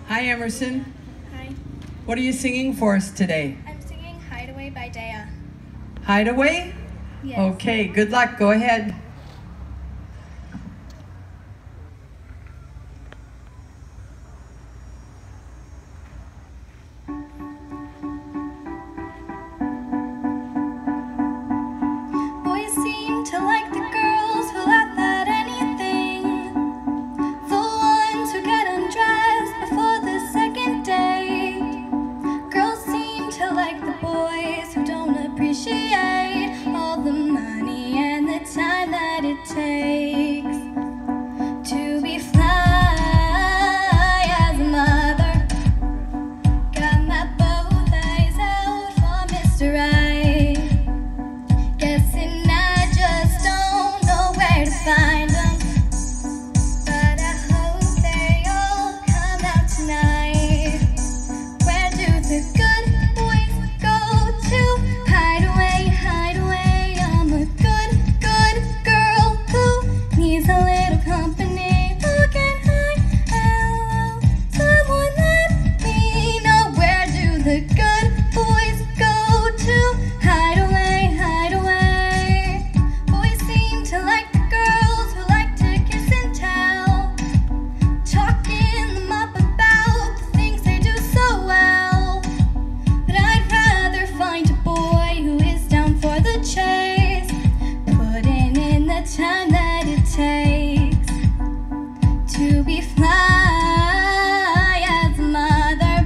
Hi, Emerson. Hi. What are you singing for us today? I'm singing Hideaway by Daya. Hideaway? Yes. Okay, good luck. Go ahead. Boys seem to like the girls who laugh at anything, the ones who get undressed before the second date. Girls seem to like the boys who don't appreciate all the money and the time that it takes to be fly as a mother. Got my both eyes out for Mr. Right. Guessing I just don't know where to find them, but I hope they all come out tonight. Where do the good boys go to? Hide away, hide away. I'm a good, good girl who needs a little company. Who can hide? Hello, someone let me know. Where do the good boys go to? Hide away, hide away. Boys seem to like the girls who like to kiss and tell, talking them up about the things they do so well. But I'd rather find a boy who is down for the chase, putting in the time that it takes to be fly as a mother,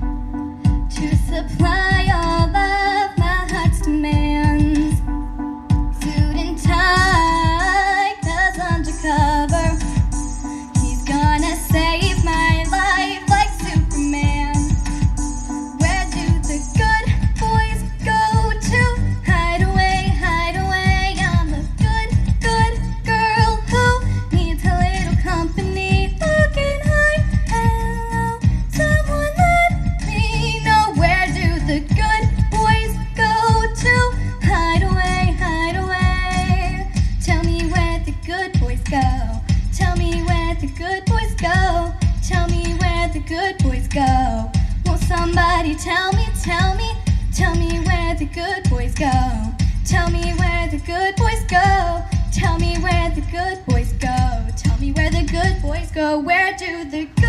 to supply all of my heart's demands. Suit and tie, 'cause undercover, he's gonna save my life like Superman. Where do the good boys go to? Hide away, hide away. I'm a good, good girl who needs a little company. Who can hide? Hello, someone let me know. Where do the good boys go to? Hide away, hide away. Tell me where the good boys go. Tell me where the good boys go. Tell me where the good boys go. Won't somebody tell me, tell me, tell me where the good boys go. Tell me where the good boys go. Tell me where the good boys go. Tell me where the good boys go. Where do the good